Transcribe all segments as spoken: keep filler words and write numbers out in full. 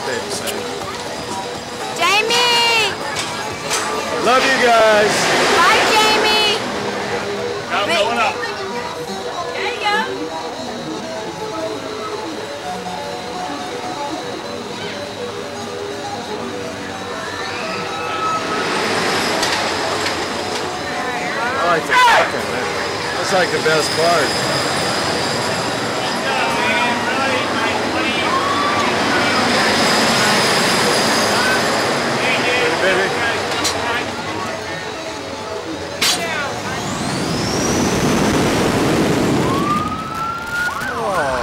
babysitting. Jamie! Love you guys. Bye, Jamie. I'm going up. There you go. I like the talking. That's like the best part. Baby. Oh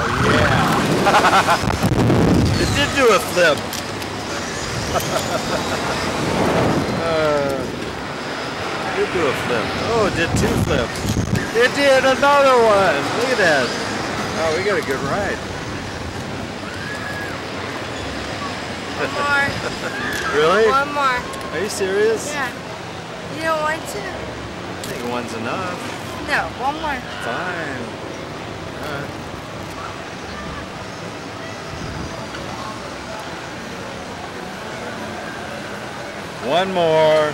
yeah. It did do a flip. uh, it did do a flip. Oh, it did two flips. It did another one. Look at that. Oh, we got a good ride. One more. Really? One more. Are you serious? Yeah. You don't want to? I think one's enough. No, one more. Fine. All right. One more.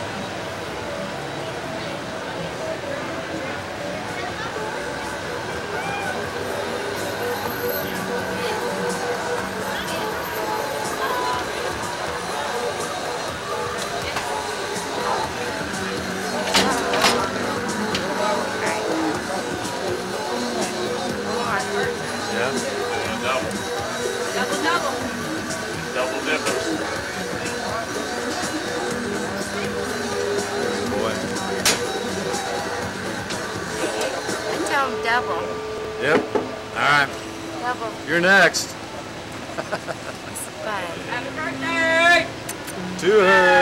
Yeah. Double. Double, double. Double dippers. Boy. I tell him double. Yep. All right. Double. You're next. It's fun. Happy birthday! To her.